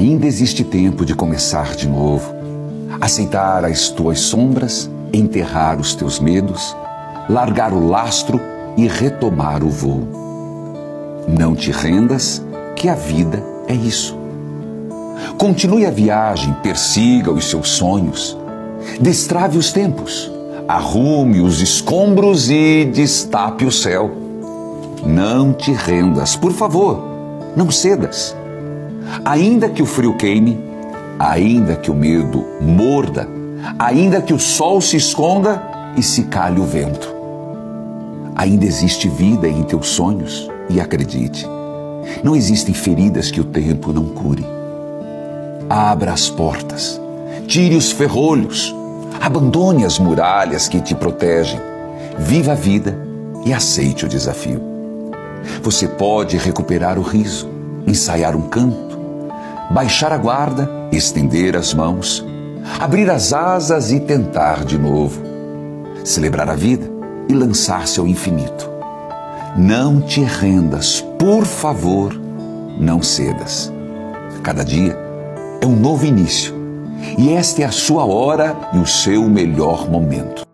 Ainda existe tempo de começar de novo, aceitar as tuas sombras, enterrar os teus medos, largar o lastro e retomar o voo. Não te rendas, que a vida é isso. Continue a viagem, persiga os seus sonhos, destrave os tempos, arrume os escombros e destape o céu. Não te rendas, por favor, não cedas. Ainda que o frio queime, ainda que o medo morda, ainda que o sol se esconda e se calhe o vento. Ainda existe vida em teus sonhos e acredite, não existem feridas que o tempo não cure. Abra as portas, tire os ferrolhos, abandone as muralhas que te protegem, viva a vida e aceite o desafio. Você pode recuperar o riso, ensaiar um canto, baixar a guarda, estender as mãos, abrir as asas e tentar de novo, celebrar a vida e lançar-se ao infinito. Não te rendas, por favor, não cedas. Cada dia é um novo início e esta é a sua hora e o seu melhor momento.